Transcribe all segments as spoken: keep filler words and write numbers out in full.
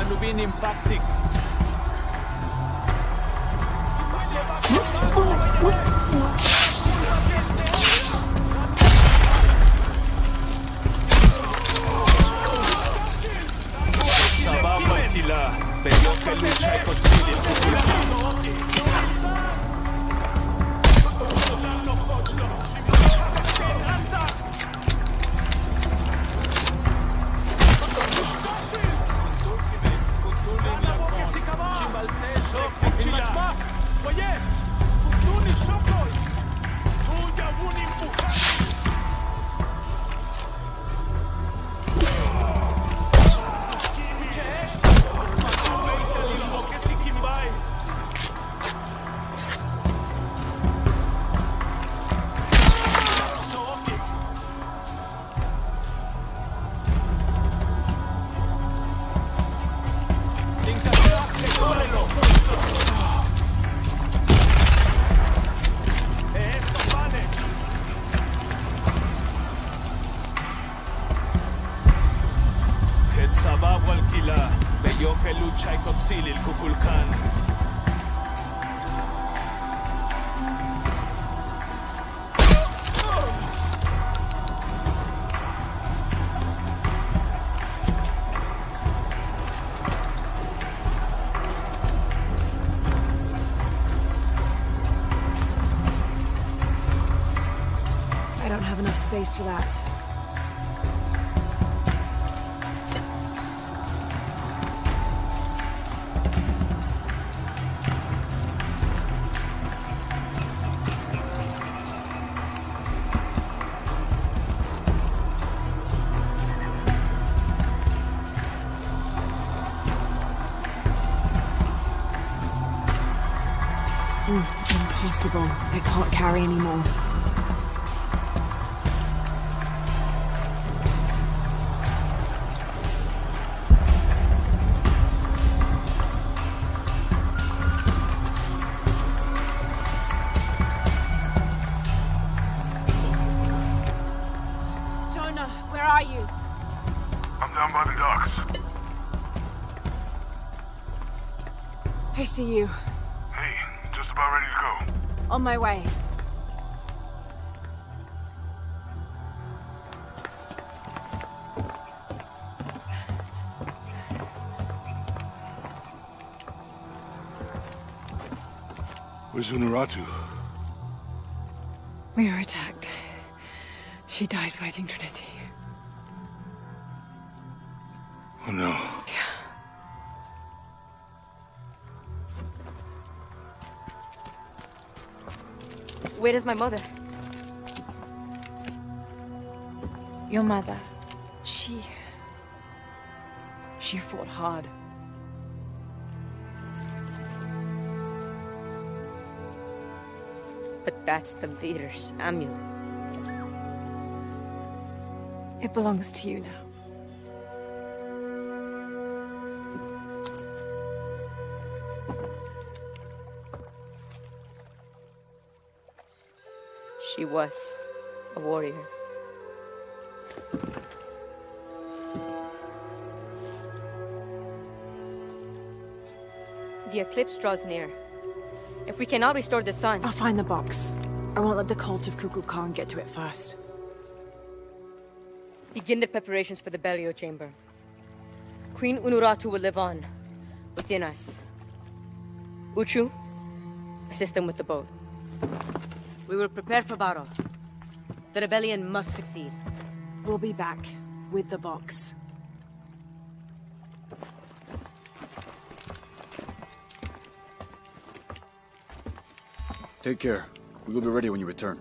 Lubin impacting. Sababa Kila, veo que lucha y consigue el I don't have enough space for that. Mm, impossible. I can't carry anymore. Jonah, where are you? I'm down by the docks. I see you. About ready to go. On my way. Where's Unuratu? We were attacked. She died fighting Trinity. Oh no. Where is my mother? Your mother. She... She fought hard. But that's the leader's amulet. It belongs to you now. She was a warrior. The eclipse draws near. If we cannot restore the sun... I'll find the box. I won't let the cult of Kukulkan get to it first. Begin the preparations for the burial chamber. Queen Unuratu will live on, within us. Uchu, assist them with the boat. We will prepare for battle. The rebellion must succeed. We'll be back, with the box. Take care. We will be ready when you return.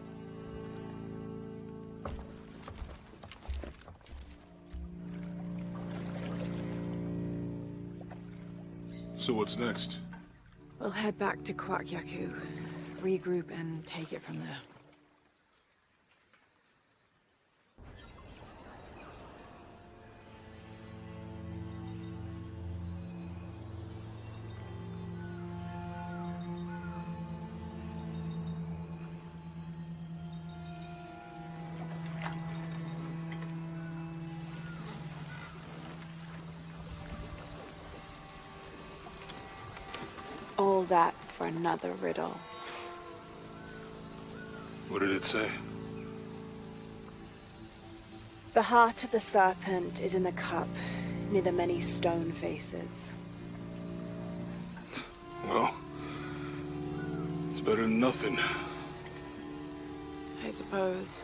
So what's next? We'll head back to Kwakyaku, regroup and take it from there. All that for another riddle. What did it say? The heart of the serpent is in the cup, near the many stone faces. Well, it's better than nothing. I suppose.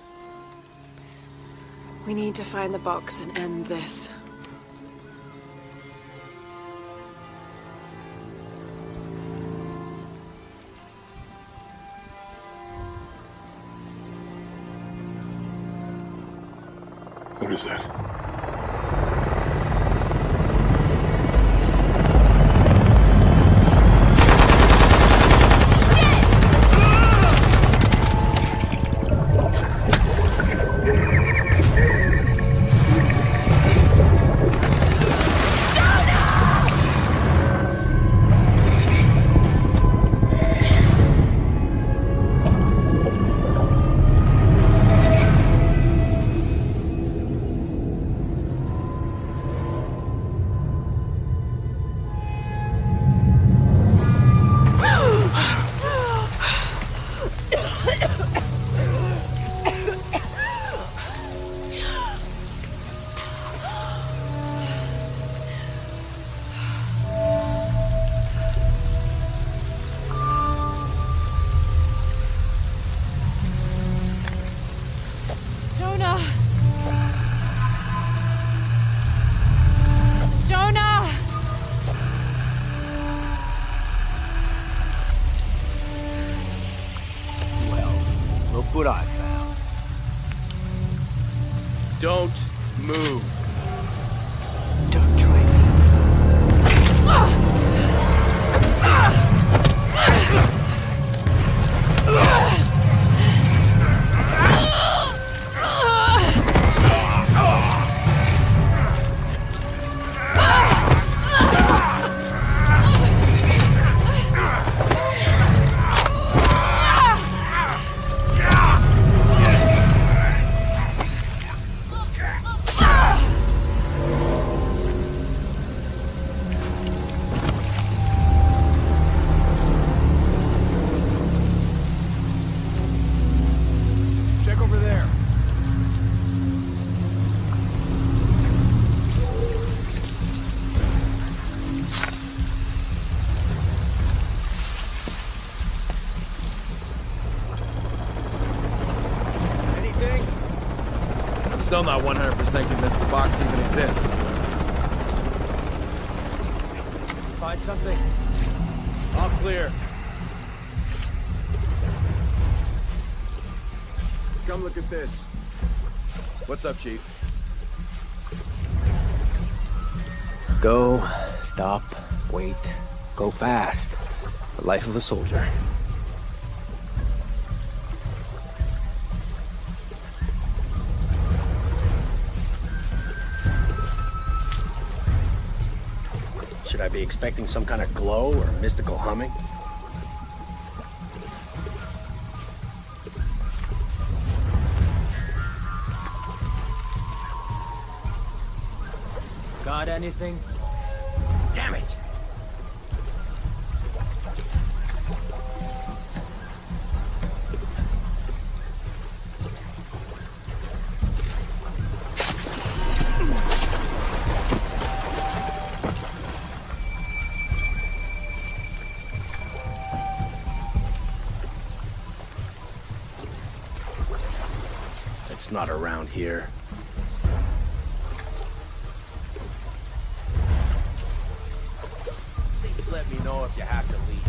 We need to find the box and end this. What is that? What I found. Don't move. Don't try me. Still not one hundred percent convinced the box even exists. Find something? All clear. Come look at this. What's up, Chief? Go, stop, wait, go fast. The life of a soldier. Should I be expecting some kind of glow or mystical humming? Got anything? Damn it! It's not around here. Please let me know if you have to leave.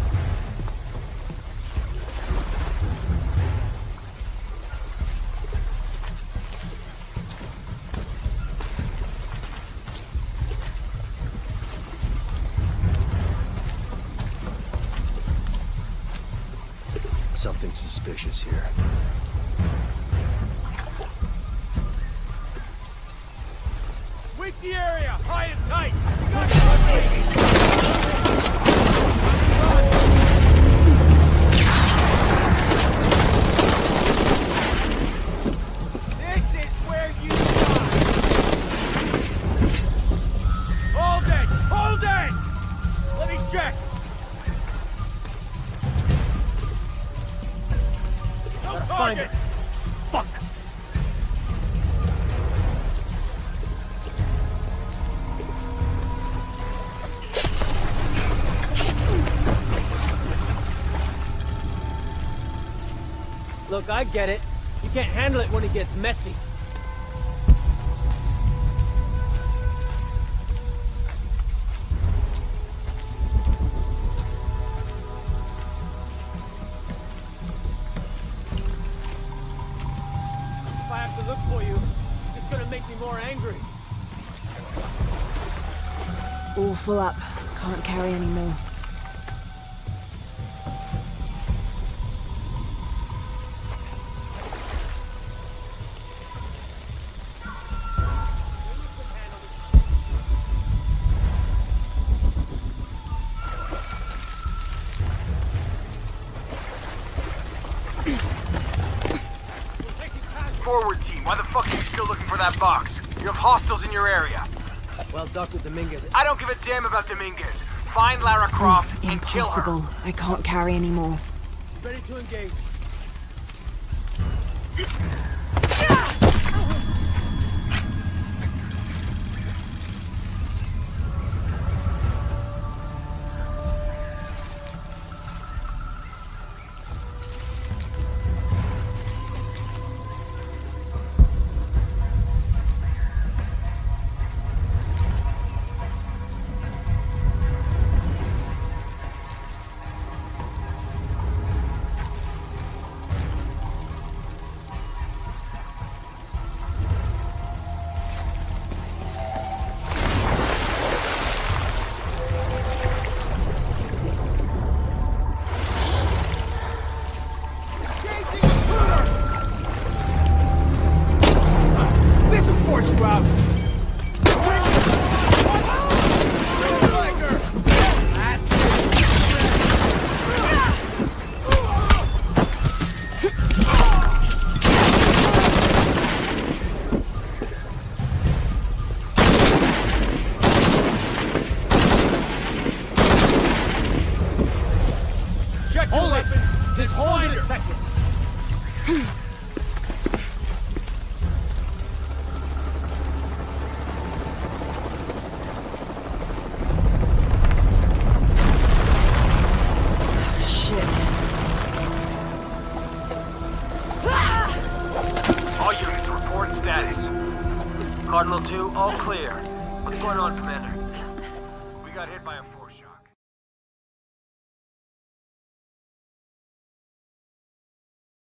Something suspicious here. Sweep the area, high and tight. This is where you die. Hold it, hold it. Let me check. find it. Fuck. Look, I get it. You can't handle it when it gets messy. If I have to look for you, it's gonna make me more angry. All full up. Can't carry any more. Forward team, why the fuck are you still looking for that box? You have hostiles in your area. Well, Doctor Dominguez... I don't give a damn about Dominguez. Find Lara Croft Mm, and kill her. impossible. I can't carry any more. Ready to engage. Hold it! Just hold it a second. Shit. All units report status. Cardinal two, all clear. What's going on, Commander? We got hit by a force shock.